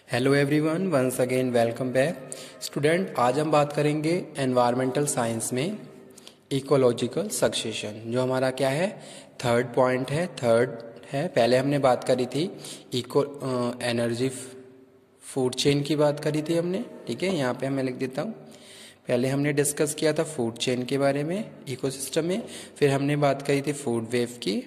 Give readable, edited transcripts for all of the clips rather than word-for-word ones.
Hello everyone, once again welcome back. Student, आज हम बात करेंगे एनवायरमेंटल साइंस में इकोलॉजिकल सक्सेशन, जो हमारा क्या है, थर्ड पॉइंट है, थर्ड है। पहले हमने बात करी थी इको एनर्जी फूड चेन की बात करी थी हमने, ठीक है। यहाँ पे मैं लिख देता हूँ। पहले हमने डिस्कस किया था फूड चेन के बारे में इकोसिस्टम में, फिर हमने बात करी थी फूड वेव की,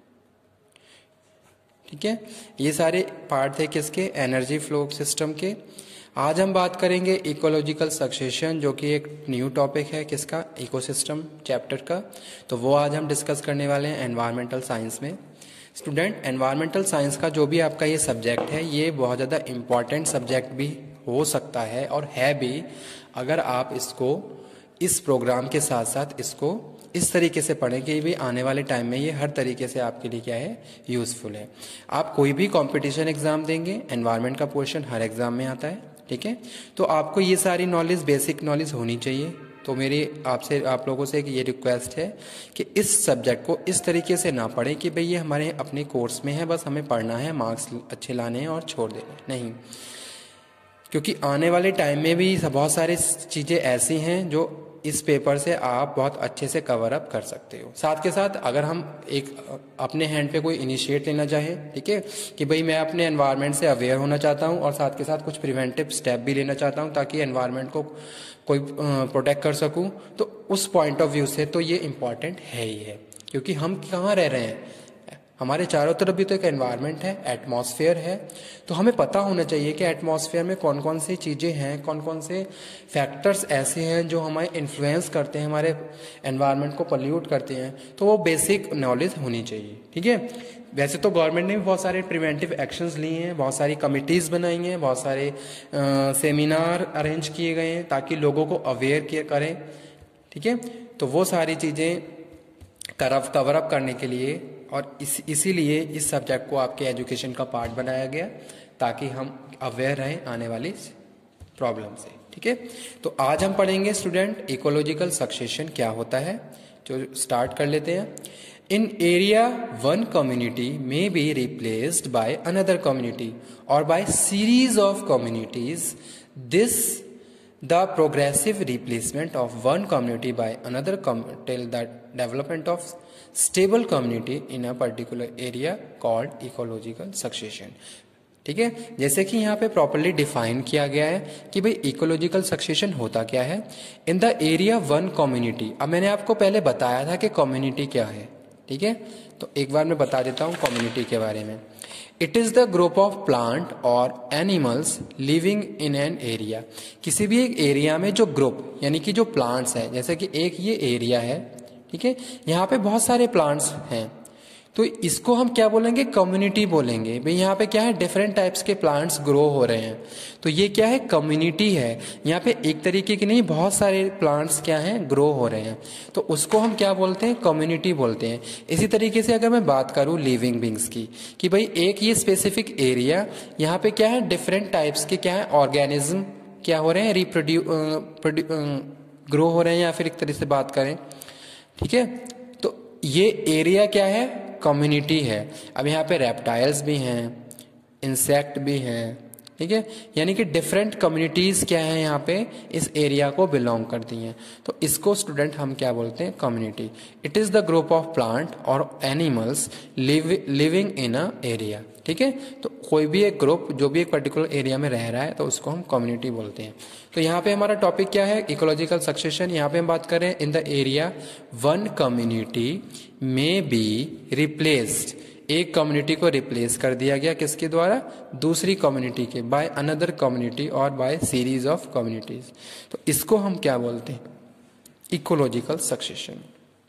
ठीक है। ये सारे पार्ट थे किसके, एनर्जी फ्लो सिस्टम के। आज हम बात करेंगे इकोलॉजिकल सक्सेशन, जो कि एक न्यू टॉपिक है किसका, इकोसिस्टम चैप्टर का। तो वो आज हम डिस्कस करने वाले हैं एनवायरमेंटल साइंस में। स्टूडेंट, एनवायरमेंटल साइंस का जो भी आपका ये सब्जेक्ट है, ये बहुत ज़्यादा इम्पॉर्टेंट सब्जेक्ट भी हो सकता है और है भी, अगर आप इसको इस प्रोग्राम के साथ साथ इसको इस तरीके से पढ़ें कि भी आने वाले टाइम में ये हर तरीके से आपके लिए क्या है, यूजफुल है। आप कोई भी कंपटीशन एग्जाम देंगे, एनवायरनमेंट का पोर्शन हर एग्जाम में आता है, ठीक है। तो आपको ये सारी नॉलेज, बेसिक नॉलेज होनी चाहिए। तो मेरी आपसे, आप लोगों से एक ये रिक्वेस्ट है कि इस सब्जेक्ट को इस तरीके से ना पढ़ें कि भाई ये हमारे अपने कोर्स में है, बस हमें पढ़ना है, मार्क्स अच्छे लाने हैं और छोड़ देना, नहीं। क्योंकि आने वाले टाइम में भी बहुत सारी चीज़ें ऐसी हैं जो इस पेपर से आप बहुत अच्छे से कवर अप कर सकते हो। साथ के साथ अगर हम एक अपने हैंड पे कोई इनिशिएट लेना चाहें, ठीक है, कि भाई मैं अपने एनवायरनमेंट से अवेयर होना चाहता हूं और साथ के साथ कुछ प्रिवेंटिव स्टेप भी लेना चाहता हूं ताकि एनवायरनमेंट को कोई प्रोटेक्ट कर सकूं, तो उस पॉइंट ऑफ व्यू से तो ये इम्पॉर्टेंट है ही है। क्योंकि हम कहाँ रह रहे हैं, हमारे चारों तरफ भी तो एक एनवायरनमेंट है, एटमॉस्फेयर है। तो हमें पता होना चाहिए कि एटमॉस्फेयर में कौन कौन सी चीज़ें हैं, कौन कौन से फैक्टर्स ऐसे हैं जो हमें इन्फ्लुएंस करते हैं, हमारे एनवायरनमेंट को पोल्यूट करते हैं। तो वो बेसिक नॉलेज होनी चाहिए, ठीक है। वैसे तो गवर्नमेंट ने भी बहुत सारे प्रिवेंटिव एक्शंस लिए हैं, बहुत सारी कमिटीज़ बनाई हैं, बहुत सारे सेमिनार अरेंज किए गए हैं ताकि लोगों को अवेयर करें, ठीक है। तो वो सारी चीज़ें कवर अप करने के लिए और इसीलिए इस सब्जेक्ट को आपके एजुकेशन का पार्ट बनाया गया ताकि हम अवेयर रहें आने वाली प्रॉब्लम से, ठीक है। तो आज हम पढ़ेंगे स्टूडेंट इकोलॉजिकल सक्सेशन क्या होता है। तो स्टार्ट कर लेते हैं। इन एरिया वन कम्युनिटी में be replaced by another community और by series of communities. This the progressive replacement of one community by another till the development of stable community in a particular area called ecological succession, ठीक है। जैसे कि यहाँ पे properly define किया गया है कि भाई इकोलॉजिकल सक्सेशन होता क्या है। In the area one community, अब मैंने आपको पहले बताया था कि कम्युनिटी क्या है, ठीक है। तो एक बार मैं बता देता हूँ कम्युनिटी के बारे में। It is the group of plant और animals living in an area. किसी भी एक एरिया में जो ग्रुप, यानी कि जो प्लांट्स है, जैसे कि एक ये एरिया है, ठीक है, यहाँ पे बहुत सारे प्लांट्स हैं, तो इसको हम क्या बोलेंगे, कम्युनिटी बोलेंगे। भाई यहाँ पे क्या है, डिफरेंट टाइप्स के प्लांट्स ग्रो हो रहे हैं, तो ये क्या है, कम्युनिटी है। यहाँ पे एक तरीके के नहीं, बहुत सारे प्लांट्स क्या हैं, ग्रो हो रहे हैं, तो उसको हम क्या बोलते हैं, कम्युनिटी बोलते हैं। इसी तरीके से अगर मैं बात करूँ लिविंग बींग्स की, कि भाई एक ये स्पेसिफिक एरिया, यहाँ पे क्या है, डिफरेंट टाइप्स के क्या है, ऑर्गेनिज्म क्या हो रहे हैं, ग्रो हो रहे हैं, या फिर एक तरह से बात करें, ठीक है। तो ये एरिया क्या है, कम्युनिटी है। अब यहाँ पे रेप्टाइल्स भी हैं, इंसेक्ट भी हैं, ठीक है, यानी कि डिफरेंट कम्युनिटीज क्या है यहाँ पे इस एरिया को बिलोंग करती हैं। तो इसको स्टूडेंट हम क्या बोलते हैं, community. It is the group of plant और animals living in a area, ठीक है। तो कोई भी एक ग्रुप जो भी एक पर्टिकुलर एरिया में रह रहा है, तो उसको हम कम्युनिटी बोलते हैं। तो यहाँ पे हमारा टॉपिक क्या है, इकोलॉजिकल सक्सेशन। यहाँ पे हम बात कर रहे हैं in the area one community में बी रिप्लेस्ड, एक कम्युनिटी को रिप्लेस कर दिया गया किसके द्वारा, दूसरी कम्युनिटी के, बाय अनदर कम्युनिटी और बाय सीरीज ऑफ कम्युनिटीज। तो इसको हम क्या बोलते हैं, इकोलॉजिकल सक्सेशन,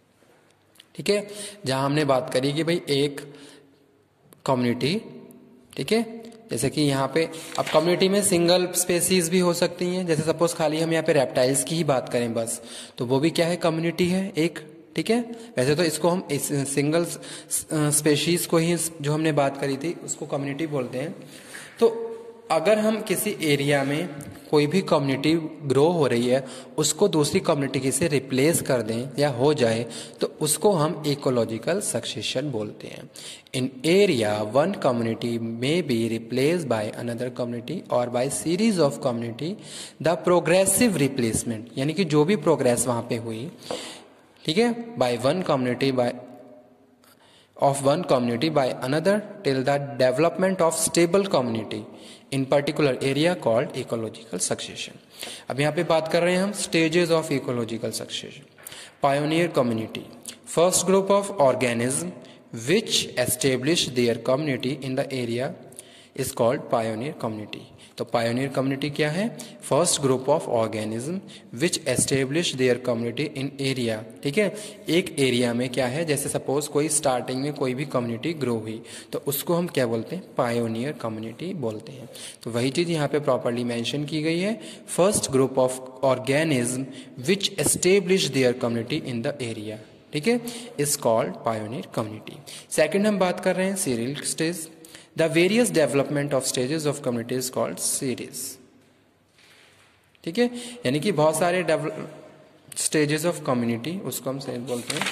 ठीक है। जहां हमने बात करी कि भाई एक कम्युनिटी, ठीक है, जैसे कि यहाँ पे अब कम्युनिटी में सिंगल स्पेसीज भी हो सकती हैं, जैसे सपोज खाली हम यहाँ पे रेप्टाइल्स की ही बात करें बस, तो वो भी क्या है, कम्युनिटी है एक, ठीक है। वैसे तो इसको हम इस सिंगल स्पेशीज को ही जो हमने बात करी थी उसको कम्युनिटी बोलते हैं। तो अगर हम किसी एरिया में कोई भी कम्युनिटी ग्रो हो रही है उसको दूसरी कम्युनिटी से रिप्लेस कर दें या हो जाए तो उसको हम इकोलॉजिकल सक्सेशन बोलते हैं। इन एरिया वन कम्युनिटी में be replace by another community और by series of community the progressive replacement, यानी कि जो भी प्रोग्रेस वहां पे हुई, ठीक है, by one community by of one community by another till the development of stable community in particular area called ecological succession। अब यहाँ पे बात कर रहे हैं हम stages of ecological succession। Pioneer community, first group of organism which establish their community in the area is called pioneer community। तो pioneer community क्या है? First group of organism which establish their community in area, ठीक है, एक area में क्या है, जैसे सपोज कोई स्टार्टिंग में कोई भी कम्युनिटी ग्रो हुई तो उसको हम क्या बोलते हैं? पायोनियर कम्युनिटी बोलते हैं। तो वही चीज यहाँ पे प्रॉपरली मेंशन की गई है, first group of organism which establish their community in the area, ठीक है, is called pioneer community. Second हम बात कर रहे हैं serial stage. The various development of stages of community is called series, ठीक है, यानी कि बहुत सारे स्टेजेस ऑफ कम्युनिटी, उसको हम सेज बोलते हैं।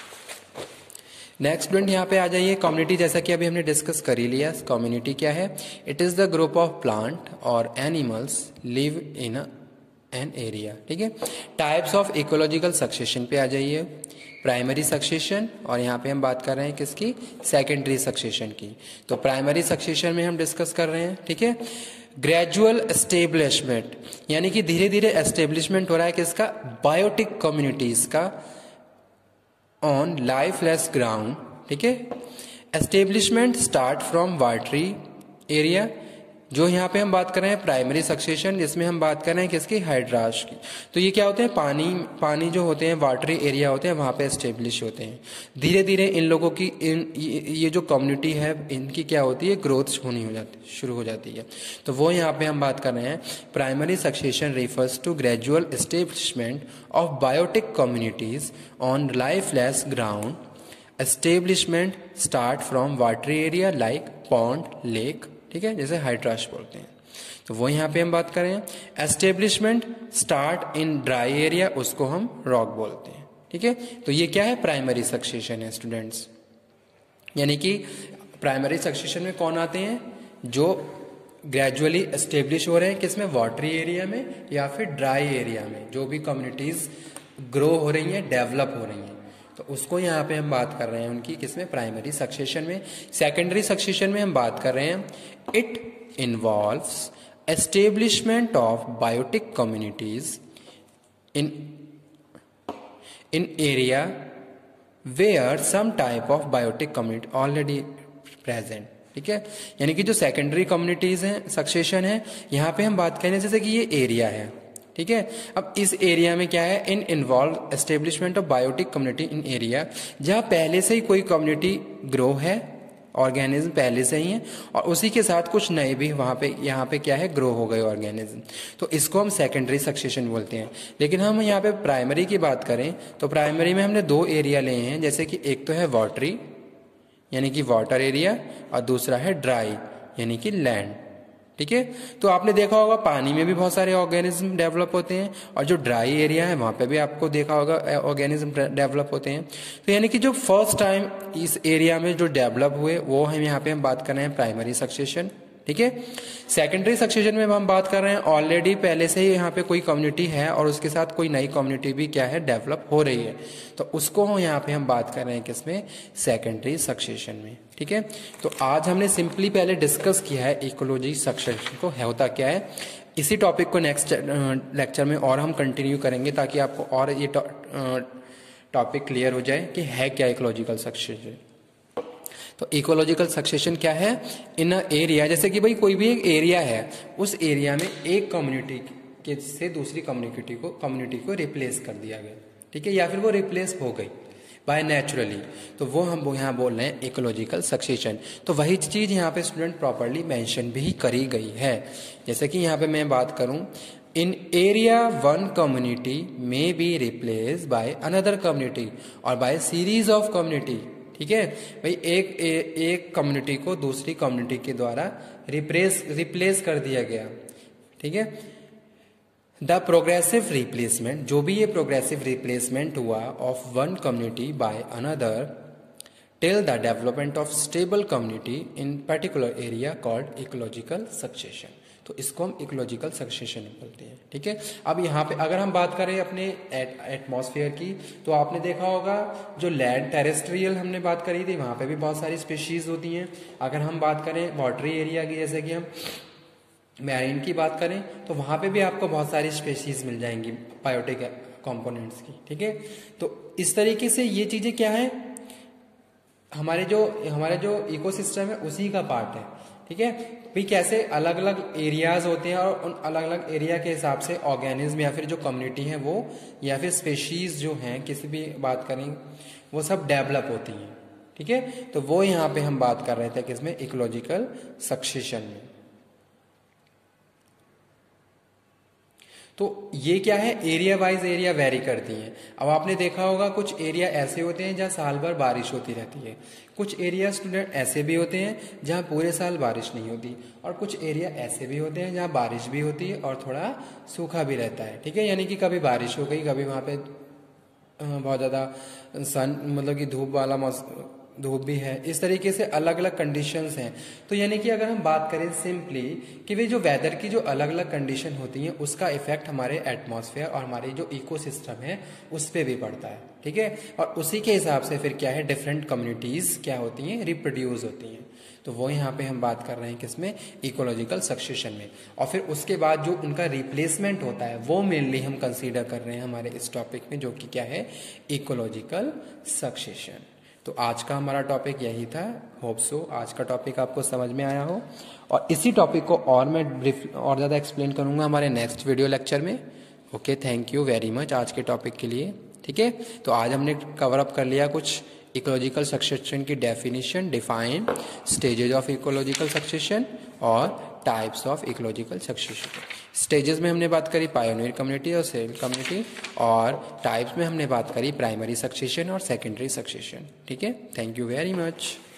नेक्स्ट स्टूडेंट यहाँ पे आ जाइए। कम्युनिटी जैसा कि अभी हमने डिस्कस कर ही लिया, कम्युनिटी क्या है? It is the group of plant और animals live in an area, ठीक है। टाइप्स ऑफ इकोलॉजिकल सक्सेशन पे आ जाइए। प्राइमरी सक्सेशन, और यहाँ पे हम बात कर रहे हैं किसकी? सेकेंडरी सक्सेशन की। तो प्राइमरी सक्सेशन में हम डिस्कस कर रहे हैं, ठीक है, ग्रेजुअल एस्टेब्लिशमेंट, यानी कि धीरे धीरे एस्टेब्लिशमेंट हो रहा है किसका? बायोटिक कम्युनिटीज का ऑन लाइफलेस ग्राउंड, ठीक है। Establishment start from watery area, जो यहाँ पे हम बात कर रहे हैं प्राइमरी सक्सेशन, जिसमें हम बात कर रहे हैं किसकी? हाइड्राश की। तो ये क्या होते हैं? पानी जो होते हैं, वाटरी एरिया होते हैं, वहां पे एस्टेब्लिश होते हैं। धीरे धीरे इन लोगों की ये जो कम्युनिटी है इनकी क्या होती है? ग्रोथ शुरू हो जाती है। तो वो यहाँ पे हम बात कर रहे हैं primary succession refers to gradual establishment of biotic communities on lifeless ground. Establishment start from watery area like pond, lake, ठीक है, जैसे हाइड्राश बोलते हैं। तो वो यहाँ पे हम बात करें। Establishment start in dry area, उसको हम रॉक बोलते हैं, ठीक है। तो ये क्या है? प्राइमरी सक्सेशन है स्टूडेंट्स। यानी कि प्राइमरी सक्सेशन में कौन आते हैं? जो ग्रेजुअली एस्टेब्लिश हो रहे हैं किसमें? वाटरी एरिया में या फिर ड्राई एरिया में, जो भी कम्युनिटीज ग्रो हो रही हैं, डेवलप हो रही हैं, तो उसको यहाँ पे हम बात कर रहे हैं उनकी किसमें? प्राइमरी सक्सेशन में। सेकेंडरी सक्सेशन में हम बात कर रहे हैं it involves establishment of biotic communities in area where some type of biotic community already present, ठीक है। यानी कि जो सेकेंडरी कम्युनिटीज हैं, सक्सेशन है, यहाँ पे हम बात करें जैसे कि ये एरिया है, ठीक है। अब इस एरिया में क्या है? In involve establishment of biotic community in area, जहां पहले से ही कोई कम्युनिटी ग्रो है, ऑर्गेनिज्म पहले से ही है, और उसी के साथ कुछ नए भी वहां पे यहाँ पे क्या है? ग्रो हो गए ऑर्गेनिज्म। तो इसको हम सेकेंडरी सक्सेशन बोलते हैं। लेकिन हम यहाँ पे प्राइमरी की बात करें तो प्राइमरी में हमने दो एरिया लिए हैं, जैसे कि एक तो है वाटरी यानी कि वाटर एरिया, और दूसरा है ड्राई यानी कि लैंड, ठीक है। तो आपने देखा होगा पानी में भी बहुत सारे ऑर्गेनिज्म डेवलप होते हैं, और जो ड्राई एरिया है वहां पे भी आपको देखा होगा ऑर्गेनिज्म डेवलप होते हैं। तो यानी कि जो फर्स्ट टाइम इस एरिया में जो डेवलप हुए वो हम यहाँ पे हम बात कर रहे हैं प्राइमरी सक्सेशन, ठीक है। सेकेंडरी सक्सेशन में हम बात कर रहे हैं ऑलरेडी पहले से ही यहाँ पे कोई कम्युनिटी है और उसके साथ कोई नई कम्युनिटी भी क्या है? डेवलप हो रही है, तो उसको यहाँ पे हम बात कर रहे हैं किसमें? सेकेंडरी सक्सेशन में, ठीक है। तो आज हमने सिंपली पहले डिस्कस किया है इकोलॉजी सक्सेशन को होता क्या है। इसी टॉपिक को नेक्स्ट लेक्चर में और हम कंटिन्यू करेंगे ताकि आपको और ये टॉपिक क्लियर हो जाए कि है क्या इकोलॉजिकल सक्सेशन। तो इकोलॉजिकल सक्सेशन क्या है? इन अ एरिया, जैसे कि भाई कोई भी एक एरिया है, उस एरिया में एक कम्युनिटी के से दूसरी कम्युनिटी को रिप्लेस कर दिया गया, ठीक है, या फिर वो रिप्लेस हो गई बाय नेचुरली, तो वो हम यहाँ बोल रहे हैं इकोलॉजिकल सक्सेशन। तो वही चीज यहाँ पे स्टूडेंट प्रॉपरली मेंशन भी करी गई है। जैसे कि यहाँ पे मैं बात करूं, इन एरिया वन कम्युनिटी में be replace by another community और बाय सीरीज ऑफ कम्युनिटी, ठीक है भाई। एक कम्युनिटी को दूसरी कम्युनिटी के द्वारा रिप्लेस कर दिया गया, ठीक है। द प्रोग्रेसिव रिप्लेसमेंट, जो भी ये प्रोग्रेसिव रिप्लेसमेंट हुआ of one community by another till the development of stable community in particular area called ecological succession. तो इसको हम इकोलॉजिकल सक्सेशन बोलते हैं। ठीक है, अब यहाँ पे अगर हम बात करें अपने एटमॉस्फेयर की, तो आपने देखा होगा जो लैंड टेरेस्ट्रियल हमने बात करी थी, वहां पे भी बहुत सारी स्पीशीज होती हैं। अगर हम बात करें वाटरी एरिया की, जैसे कि हम मैरीन की बात करें, तो वहां पे भी आपको बहुत सारी स्पीशीज मिल जाएंगी बायोटिक कंपोनेंट्स की। ठीक है, तो इस तरीके से ये चीजें क्या है, हमारे जो इकोसिस्टम है उसी का पार्ट है। ठीक है, भी कैसे अलग अलग एरियाज होते हैं और उन अलग अलग एरिया के हिसाब से ऑर्गेनिज्म या फिर जो कम्युनिटी है वो या फिर स्पेशीज जो हैं, किसी भी बात करें, वो सब डेवलप होती हैं। ठीक है, तो वो यहाँ पे हम बात कर रहे थे किसमें, इकोलॉजिकल सक्सेशन में। तो ये क्या है, एरिया वाइज एरिया वेरी करती हैं। अब आपने देखा होगा कुछ एरिया ऐसे होते हैं जहाँ साल भर बारिश होती रहती है, कुछ एरिया स्टूडेंट ऐसे भी होते हैं जहाँ पूरे साल बारिश नहीं होती, और कुछ एरिया ऐसे भी होते हैं जहाँ बारिश भी होती है और थोड़ा सूखा भी रहता है। ठीक है, यानी कि कभी बारिश हो गई, कभी वहाँ पे बहुत ज़्यादा सन मतलब कि धूप भी है, इस तरीके से अलग अलग कंडीशंस हैं। तो यानी कि अगर हम बात करें सिंपली कि वे जो वेदर की जो अलग अलग कंडीशन होती हैं उसका इफेक्ट हमारे एटमॉस्फेयर और हमारे जो इकोसिस्टम है उस पर भी पड़ता है। ठीक है, और उसी के हिसाब से फिर क्या है, डिफरेंट कम्युनिटीज क्या होती हैं, रिप्रोड्यूस होती हैं। तो वो यहाँ पे हम बात कर रहे हैं किसमें, इकोलॉजिकल सक्सेशन में। और फिर उसके बाद जो उनका रिप्लेसमेंट होता है वो मेनली हम कंसीडर कर रहे हैं हमारे इस टॉपिक में, जो कि क्या है, इकोलॉजिकल सक्सेशन। तो आज का हमारा टॉपिक यही था। होप सो आज का टॉपिक आपको समझ में आया हो, और इसी टॉपिक को और मैं ब्रीफ और ज़्यादा एक्सप्लेन करूंगा हमारे नेक्स्ट वीडियो लेक्चर में। Okay, thank you very much आज के टॉपिक के लिए। ठीक है, तो आज हमने कवर अप कर लिया कुछ इकोलॉजिकल सक्सेशन की definition, define stages of ecological succession और types of ecological succession. Stages में हमने बात करी पायोनियर कम्युनिटी और सेल कम्युनिटी, और टाइप्स में हमने बात करी प्राइमरी सक्सेशन और सेकेंडरी सक्सेशन। ठीक है, थैंक यू वेरी मच।